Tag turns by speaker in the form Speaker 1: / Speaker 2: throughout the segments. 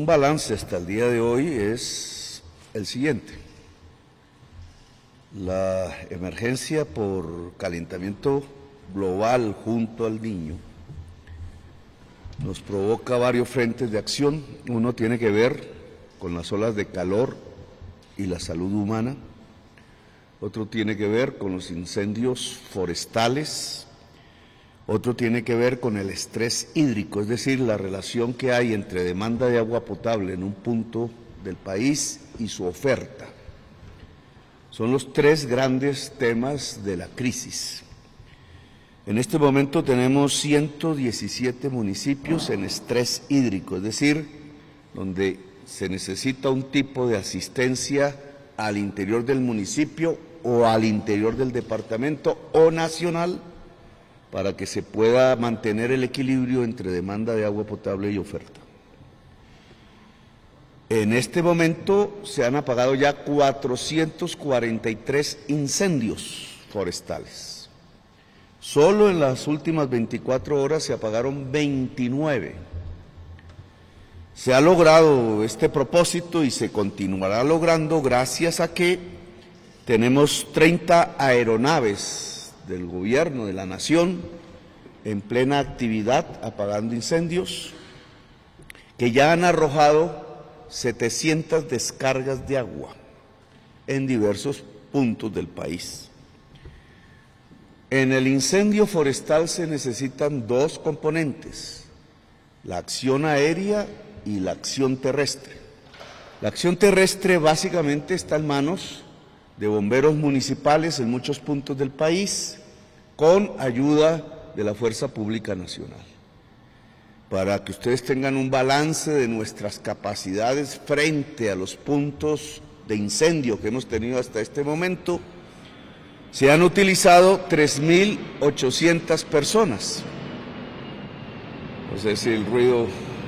Speaker 1: balance hasta el día de hoy es el siguiente. La emergencia por calentamiento global junto al Niño nos provoca varios frentes de acción. Uno tiene que ver con las olas de calor y la salud humana. Otro tiene que ver con los incendios forestales. Otro tiene que ver con el estrés hídrico, es decir, la relación que hay entre demanda de agua potable en un punto del país y su oferta. Son los tres grandes temas de la crisis. En este momento tenemos 117 municipios en estrés hídrico, es decir, donde se necesita un tipo de asistencia al interior del municipio o al interior del departamento o nacional para que se pueda mantener el equilibrio entre demanda de agua potable y oferta. En este momento se han apagado ya 443 incendios forestales. Solo en las últimas 24 horas se apagaron 29. Se ha logrado este propósito y se continuará logrando gracias a que tenemos 30 aeronaves del gobierno de la nación en plena actividad apagando incendios, que ya han arrojado 700 descargas de agua en diversos puntos del país. En el incendio forestal se necesitan dos componentes, la acción aérea y la acción terrestre. La acción terrestre básicamente está en manos de bomberos municipales en muchos puntos del país, con ayuda de la Fuerza Pública Nacional. Para que ustedes tengan un balance de nuestras capacidades frente a los puntos de incendio que hemos tenido hasta este momento, se han utilizado 3.800 personas. No sé si el ruido...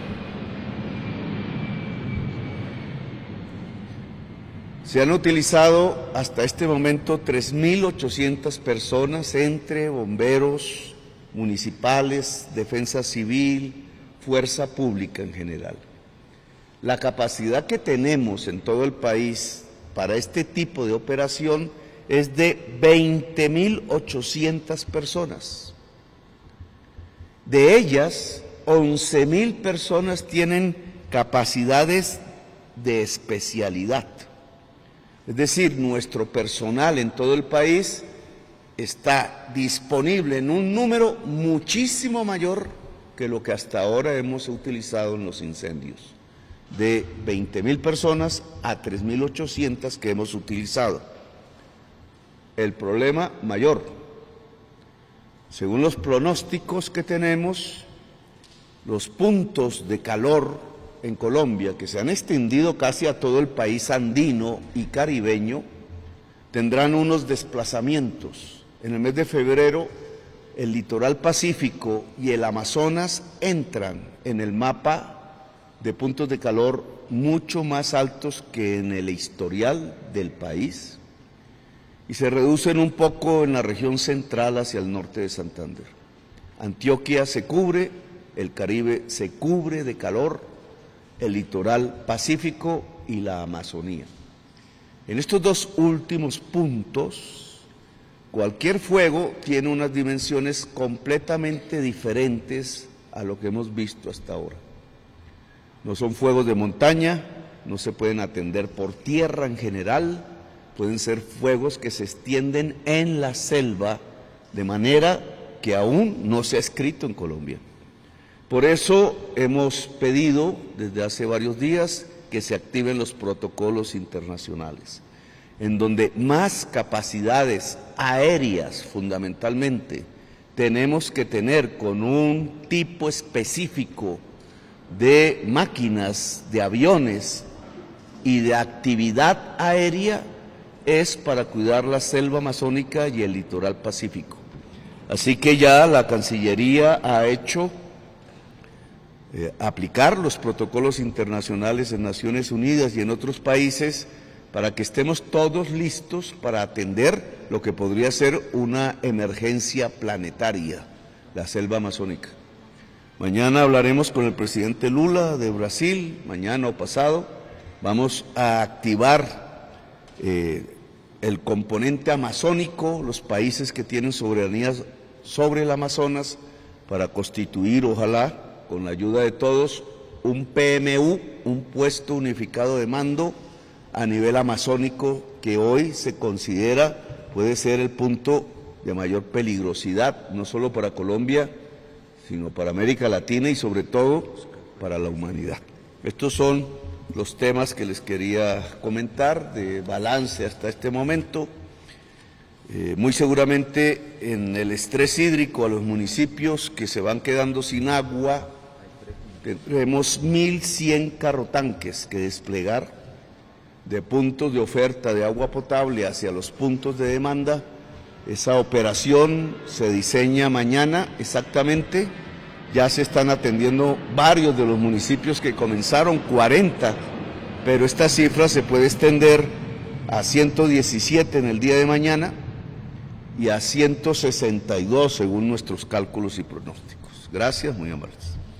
Speaker 1: Se han utilizado hasta este momento 3.800 personas entre bomberos municipales, defensa civil, fuerza pública en general. La capacidad que tenemos en todo el país para este tipo de operación es de 20.800 personas. De ellas, 11.000 personas tienen capacidades de especialidad. Es decir, nuestro personal en todo el país está disponible en un número muchísimo mayor que lo que hasta ahora hemos utilizado en los incendios, de 20.000 personas a 3.800 que hemos utilizado. El problema mayor, según los pronósticos que tenemos, los puntos de calor en Colombia, que se han extendido casi a todo el país andino y caribeño, tendrán unos desplazamientos. En el mes de febrero, el litoral pacífico y el Amazonas entran en el mapa de puntos de calor mucho más altos que en el historial del país y se reducen un poco en la región central hacia el norte de Santander. Antioquia se cubre, el Caribe se cubre de calor, el litoral pacífico y la Amazonía. En estos dos últimos puntos, cualquier fuego tiene unas dimensiones completamente diferentes a lo que hemos visto hasta ahora. No son fuegos de montaña, no se pueden atender por tierra en general, pueden ser fuegos que se extienden en la selva, de manera que aún no se ha escrito en Colombia. Por eso hemos pedido desde hace varios días que se activen los protocolos internacionales, en donde más capacidades aéreas fundamentalmente tenemos que tener con un tipo específico de máquinas, de aviones y de actividad aérea es para cuidar la selva amazónica y el litoral pacífico. Así que ya la Cancillería ha hecho aplicar los protocolos internacionales en Naciones Unidas y en otros países para que estemos todos listos para atender lo que podría ser una emergencia planetaria, la selva amazónica. Mañana hablaremos con el presidente Lula de Brasil, mañana o pasado. Vamos a activar el componente amazónico, los países que tienen soberanía sobre el Amazonas, para constituir, ojalá, con la ayuda de todos, un PMU, un puesto unificado de mando a nivel amazónico, que hoy se considera puede ser el punto de mayor peligrosidad, no solo para Colombia, sino para América Latina y sobre todo para la humanidad. Estos son los temas que les quería comentar de balance hasta este momento. Muy seguramente en el estrés hídrico a los municipios que se van quedando sin agua, tendremos 1.100 carrotanques que desplegar de puntos de oferta de agua potable hacia los puntos de demanda. Esa operación se diseña mañana exactamente. Ya se están atendiendo varios de los municipios que comenzaron, 40, pero esta cifra se puede extender a 117 en el día de mañana y a 162 según nuestros cálculos y pronósticos. Gracias, muy amables.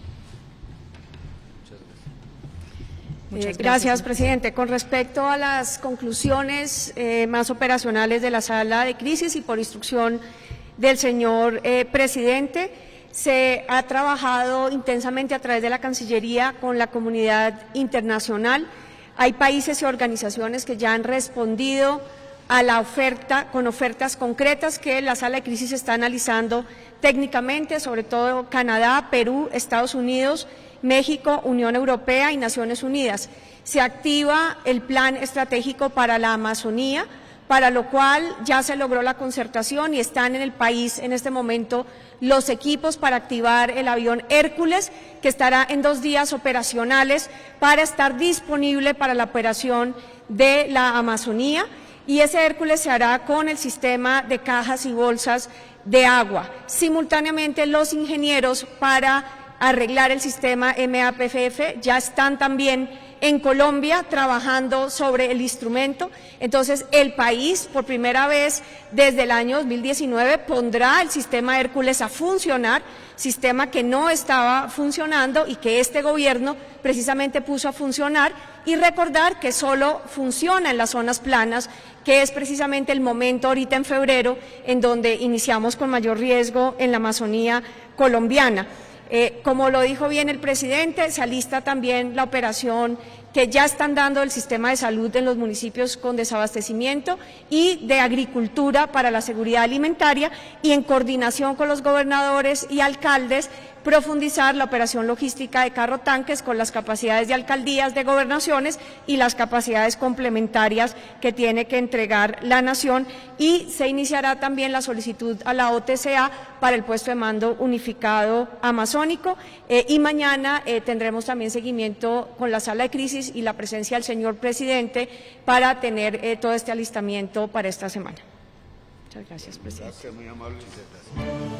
Speaker 2: Gracias, presidente. Con respecto a las conclusiones más operacionales de la sala de crisis y por instrucción del señor presidente, se ha trabajado intensamente a través de la Cancillería con la comunidad internacional. Hay países y organizaciones que ya han respondido a la oferta, con ofertas concretas que la sala de crisis está analizando técnicamente, sobre todo Canadá, Perú, Estados Unidos, México, Unión Europea y Naciones Unidas. Se activa el plan estratégico para la Amazonía, para lo cual ya se logró la concertación y están en el país en este momento los equipos para activar el avión Hércules, que estará en 2 días operacionales para estar disponible para la operación de la Amazonía, y ese Hércules se hará con el sistema de cajas y bolsas de agua. Simultáneamente, los ingenieros para arreglar el sistema MAPFF ya están también en Colombia trabajando sobre el instrumento. Entonces, el país, por primera vez desde el año 2019, pondrá el sistema Hércules a funcionar, sistema que no estaba funcionando y que este gobierno precisamente puso a funcionar, y recordar que solo funciona en las zonas planas, que es precisamente el momento ahorita en febrero en donde iniciamos con mayor riesgo en la Amazonía colombiana. Como lo dijo bien el presidente, se alista también la operación que ya están dando el sistema de salud en los municipios con desabastecimiento y de agricultura para la seguridad alimentaria, y en coordinación con los gobernadores y alcaldes profundizar la operación logística de carro tanques con las capacidades de alcaldías, de gobernaciones y las capacidades complementarias que tiene que entregar la nación, y se iniciará también la solicitud a la OTCA para el puesto de mando unificado amazónico, y mañana tendremos también seguimiento con la sala de crisis y la presencia del señor presidente para tener todo este alistamiento para esta semana. Muchas gracias, presidente.
Speaker 1: Gracias, muy amable.